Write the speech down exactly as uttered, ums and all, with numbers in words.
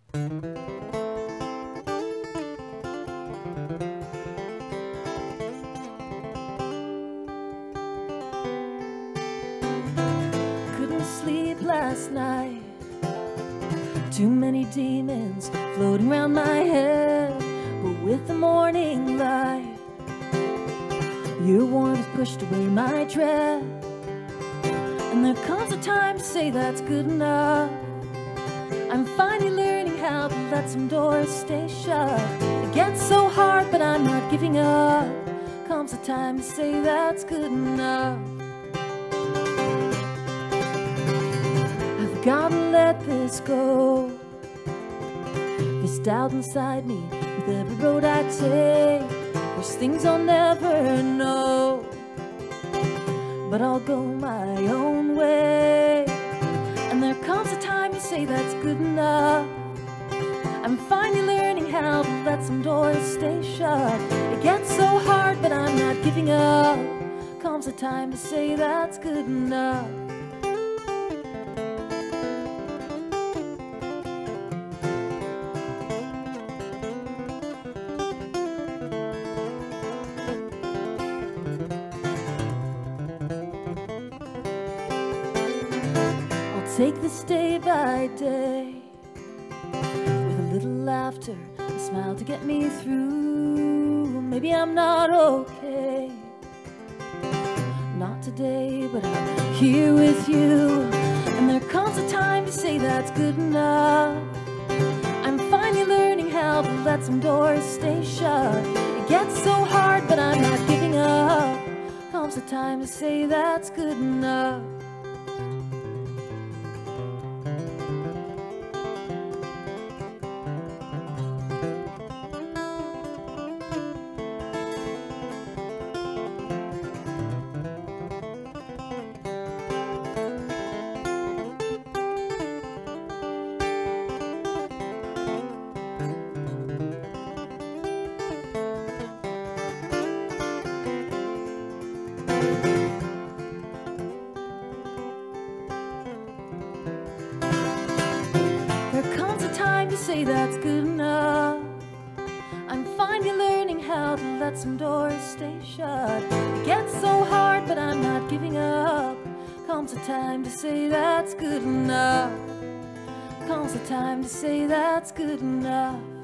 Couldn't sleep last night. Too many demons floating around my head. But with the morning light, your warmth pushed away my dread. And there comes a time to say that's good enough. I'm finally learning how to let some doors stay shut. It gets so hard, but I'm not giving up. Comes a time to say that's good enough. I've gotta let this go. This doubt inside me, with every road I take, there's things I'll never know, but I'll go my own way. And there comes a time you say that's good enough. I'm finally learning how to let some doors stay shut. It gets so hard, but I'm not giving up. Comes a time to say that's good enough. Take this day by day, with a little laughter, a smile to get me through. Maybe I'm not okay, not today, but I'm here with you. And there comes a time to say that's good enough. I'm finally learning how to let some doors stay shut. It gets so hard, but I'm not giving up. Comes a time to say that's good enough. There comes a time to say that's good enough. I'm finally learning how to let some doors stay shut. It gets so hard, but I'm not giving up. Comes a time to say that's good enough. Comes a time to say that's good enough.